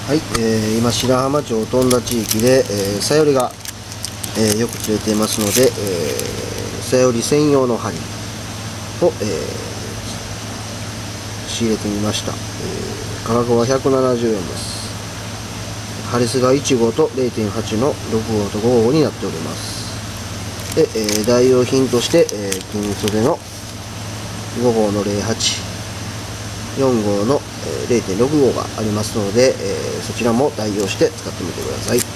はい、今白浜町富田地域で、サヨリが、よく釣れていますので、サヨリ専用の針を、仕入れてみました。価格は170円です。針数が1号と 0.8 の6号と5号になっております。で、代用品として、金袖の5号の08、4号の 0.6 号がありますので、そちらも代用して使ってみてください。